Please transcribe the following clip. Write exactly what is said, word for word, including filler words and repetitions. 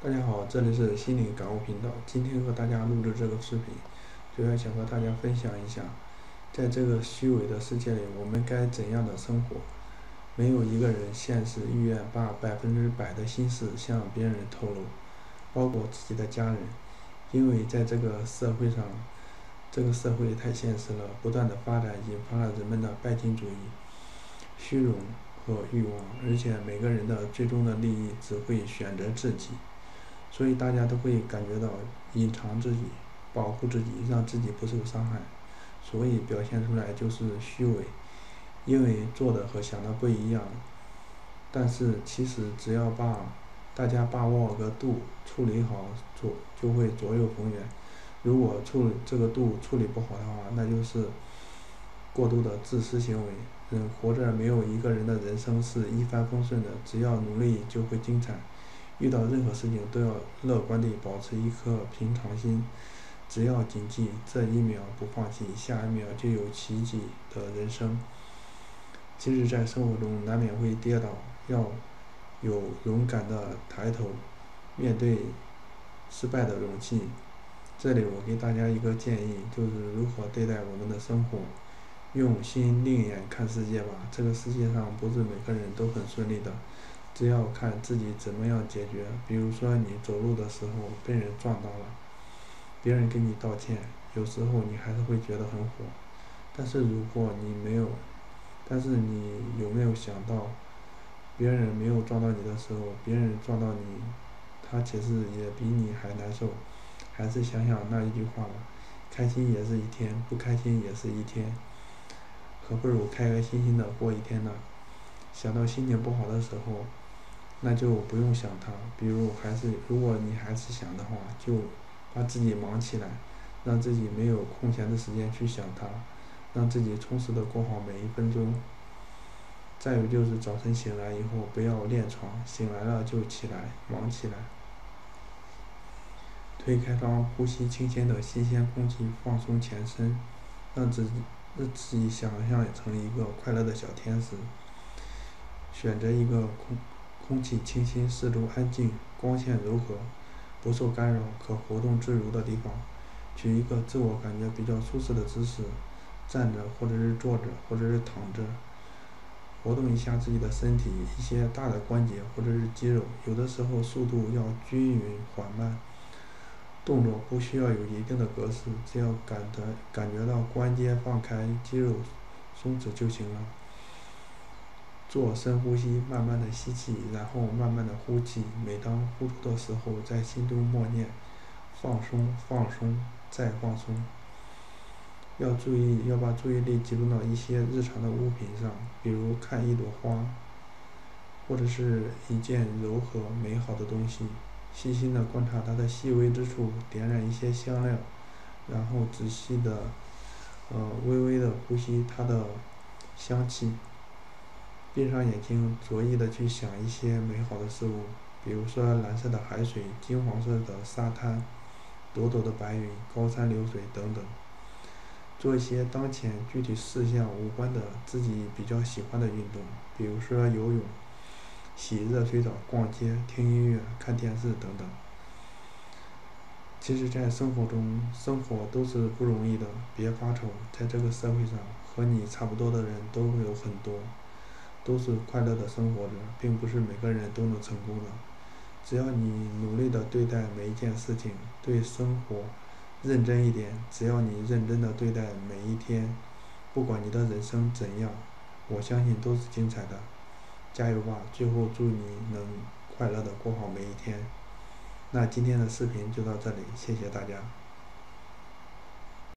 大家好，这里是心灵感悟频道。今天和大家录制这个视频，主要想和大家分享一下，在这个虚伪的世界里，我们该怎样的生活？没有一个人现实意愿把百分之百的心事向别人透露，包括自己的家人，因为在这个社会上，这个社会太现实了，不断的发展引发了人们的拜金主义、虚荣和欲望，而且每个人的最终的利益只会选择自己。所以大家都会感觉到隐藏自己、保护自己，让自己不受伤害，所以表现出来就是虚伪，因为做的和想的不一样。但是其实只要把大家把握个度，处理好，左就会左右逢源。如果处这个度处理不好的话，那就是过度的自私行为。人活着没有一个人的人生是一帆风顺的，只要努力就会精彩。遇到任何事情都要乐观地保持一颗平常心，只要谨记这一秒不放弃，下一秒就有奇迹的人生。即使在生活中难免会跌倒，要有勇敢的抬头，面对失败的勇气。这里我给大家一个建议，就是如何对待我们的生活，用心另眼看世界吧。这个世界上不是每个人都很顺利的，只要看自己怎么样解决。比如说你走路的时候被人撞到了，别人跟你道歉，有时候你还是会觉得很火。但是如果你没有，但是你有没有想到，别人没有撞到你的时候，别人撞到你，他其实也比你还难受。还是想想那一句话吧，开心也是一天，不开心也是一天，何不如开开心心的过一天呢？想到心情不好的时候，那就不用想它。比如还是如果你还是想的话，就把自己忙起来，让自己没有空闲的时间去想它，让自己充实的过好每一分钟。再有就是早晨醒来以后不要恋床，醒来了就起来忙起来。推开窗，呼吸清新的新鲜空气，放松全身，让自己让自己想象成一个快乐的小天使。选择一个空空气清新、四周安静、光线柔和、不受干扰、可活动自如的地方，取一个自我感觉比较舒适的姿势，站着或者是坐着或者是躺着，活动一下自己的身体，一些大的关节或者是肌肉，有的时候速度要均匀缓慢，动作不需要有一定的格式，只要感得感觉到关节放开，肌肉松弛就行了。做深呼吸，慢慢的吸气，然后慢慢的呼气。每当呼出的时候，在心中默念：放松，放松，再放松。要注意，要把注意力集中到一些日常的物品上，比如看一朵花，或者是一件柔和美好的东西，细心的观察它的细微之处，点燃一些香料，然后仔细的，呃，微微的呼吸它的香气。闭上眼睛，着意的去想一些美好的事物，比如说蓝色的海水、金黄色的沙滩、朵朵的白云、高山流水等等。做一些当前具体事项无关的自己比较喜欢的运动，比如说游泳、洗热水澡、逛街、听音乐、看电视等等。其实在生活中，生活都是不容易的，别发愁，在这个社会上和你差不多的人都有很多，都是快乐的生活着，并不是每个人都能成功的。只要你努力的对待每一件事情，对生活认真一点，只要你认真的对待每一天，不管你的人生怎样，我相信都是精彩的。加油吧，最后祝你能快乐的过好每一天。那今天的视频就到这里，谢谢大家。